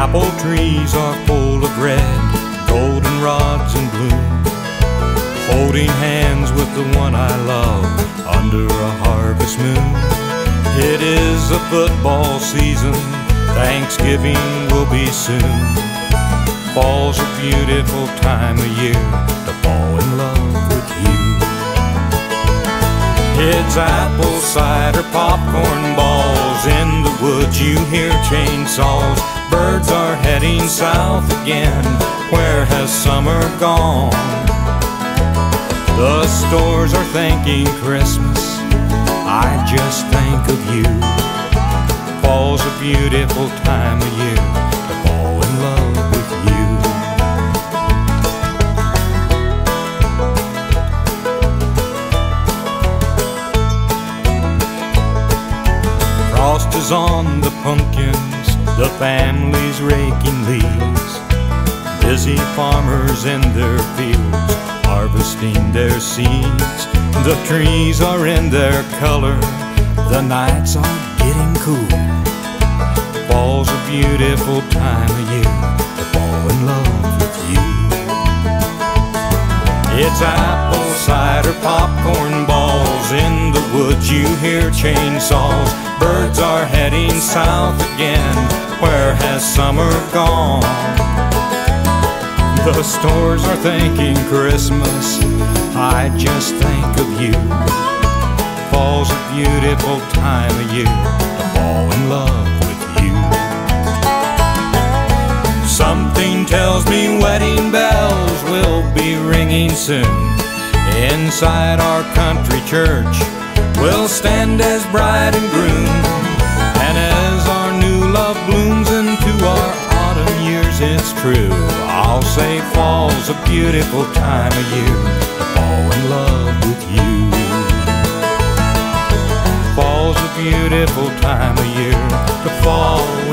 apple trees are full of red, goldenrods in bloom, holding hands with the one I love under a harvest moon. It is a football season, Thanksgiving will be soon. Fall's a beautiful time of year to fall in love with you. It's apple cider, popcorn balls. In the woods you hear chainsaws. Birds are heading south again. Where has summer gone? The stores are thanking Christmas, I just think of you. Fall's a beautiful time of year to fall in love with you. Frost is on the pumpkins, the family's raking leaves. Busy farmers in their fields, harvesting their seeds. The trees are in their color, the nights are getting cool. Fall's a beautiful time of year to fall in love with you. It's apple cider, popcorn balls. In the woods you hear chainsaws. Birds are heading south again. Where has summer gone? The stores are thanking Christmas, I just think of you. Fall's a beautiful time of year to fall in love with you. Something tells me wedding bells will be ringing soon. Inside our country church we'll stand as bride and groom. And as our new love blooms into our autumn years, it's true, I'll say fall's a beautiful time of year to fall in love with you. Fall's a beautiful time of year to fall